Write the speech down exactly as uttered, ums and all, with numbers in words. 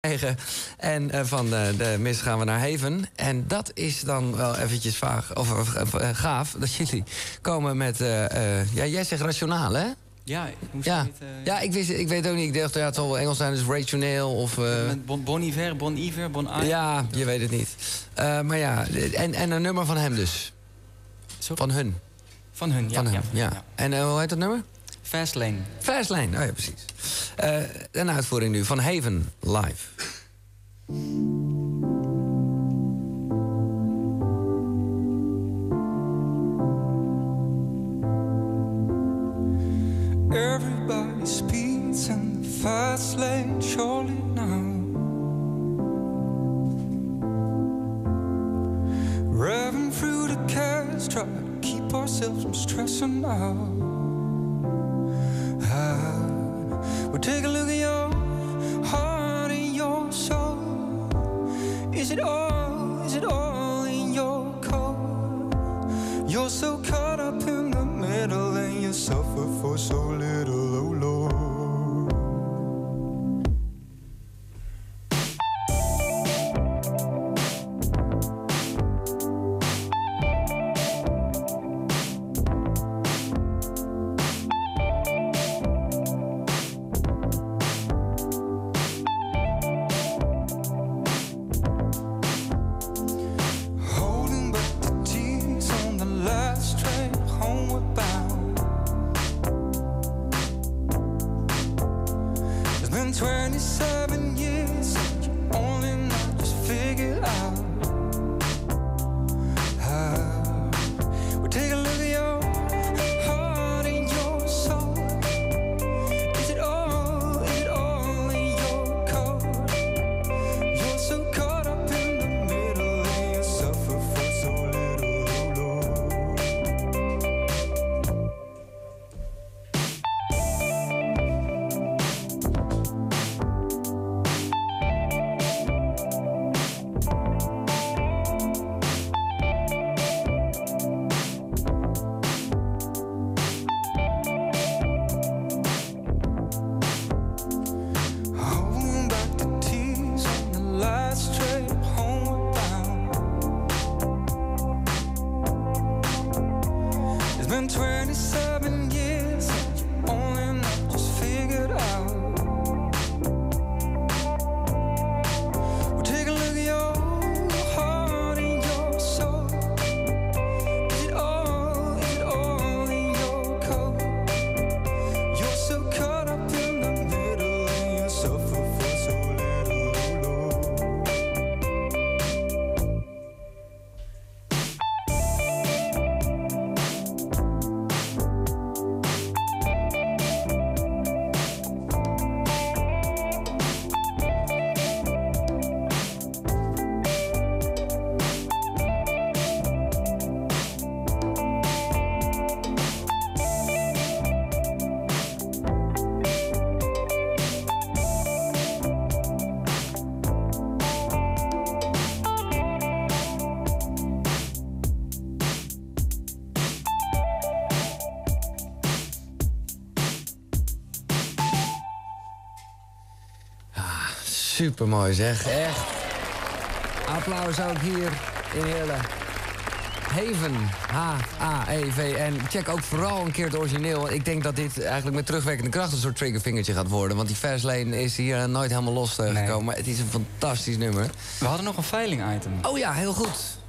En uh, van de, de mis gaan we naar Haven. En dat is dan wel eventjes vaag, of, of, of uh, gaaf dat jullie komen met... Uh, uh, ja, jij zegt rationaal, hè? Ja, ik moest ja. niet... Uh, ja, ik, wist, ik weet ook niet. Ik dacht, ja, het zal wel Engels zijn, dus rationeel of... Uh... Met bon, bon Iver, Bon Iver, Bon Iver. Ja, je weet het niet. Uh, maar ja, en, en een nummer van hem dus. Sorry? Van hun. Van hun, ja. Van hun, ja, ja. ja. En uh, hoe heet dat nummer? Fastlane. Fastlane, oh ja, precies. Uh, een uitvoering nu van Haven live. Everybody speeds in the fast lane, surely now. Revving through the cars, try to keep ourselves from stressing out. Ah, well, take a look at your heart and your soul. Is it all, is it all in your core? You're so caught up in the middle and you suffer for so little, oh Lord. twenty-seven years, you only now just figured out how. Well, take a look at your heart and your soul. Is it all, is it all in your code? You're so caught up in the middle and you suffer for so little, oh Lord. twenty-seven years, you only now just figured out. Well, take a look at your heart and your soul. Is it all, is it all in your code? You're so caught up in the middle and you suffer for so little, oh Lord. Supermooi zeg, echt. Applaus ook hier in Heerlen. Haven, H A E V N. Check ook vooral een keer het origineel. Ik denk dat dit eigenlijk met terugwerkende kracht een soort triggervingertje gaat worden. Want die Fastlane is hier nooit helemaal los uh, gekomen. Nee. Maar het is een fantastisch nummer. We hadden nog een veiling-item. Oh ja, heel goed.